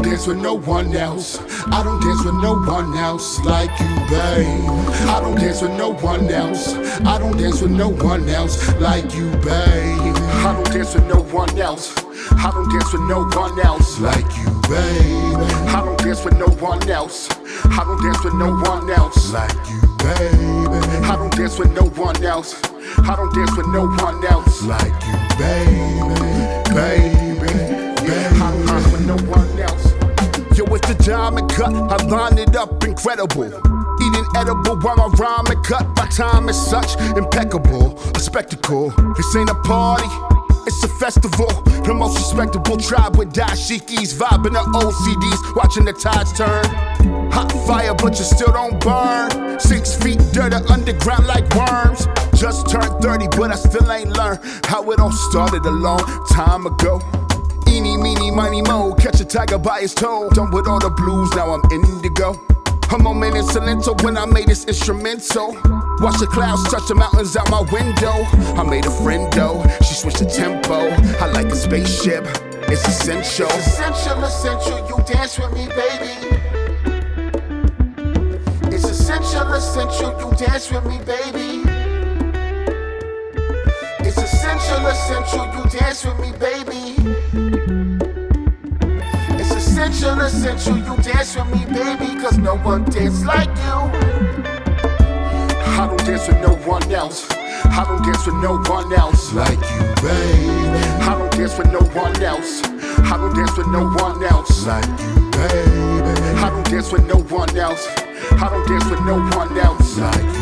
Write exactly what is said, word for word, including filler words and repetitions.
dance with no one else. I don't dance with no one else like you, babe. I don't dance with no one else. I don't dance with no one else like you, babe. I don't dance with no one else. I don't dance with no one else like you, babe. I don't dance with no one else. I don't dance with no one else like you, babe. I don't dance with no one else. I don't dance with no one else like you, baby, baby, baby. I don't dance with no one else. Yo, it's the diamond cut, I line it up incredible. Eating edible while my rhyme and cut. My time is such impeccable, a spectacle. This ain't a party, it's a festival. The most respectable tribe with dashikis, vibing the old C Ds, watching the tides turn. Hot fire, but you still don't burn. Six feet dirty underground like worms. Just turned thirty, but I still ain't learned how it all started a long time ago. Eeny, meeny, miny, mo, catch a tiger by his toe. Done with all the blues, now I'm indigo. A moment in Salento when I made this instrumental. Watch the clouds touch the mountains out my window. I made a friend though, she switched the tempo. I like a spaceship, it's essential. It's essential, essential, you dance with me, baby. It's essential, essential, you dance with me, baby. It's essential, essential, you dance with me, baby. It's essential, essential, you dance with me, baby. Cause no one dance like you. I don't dance with no one else. I don't dance with no one else like you, babe. I don't dance with no one else. I don't dance with no one else like you, babe. I don't dance with no one else. I don't dance with no one else like you.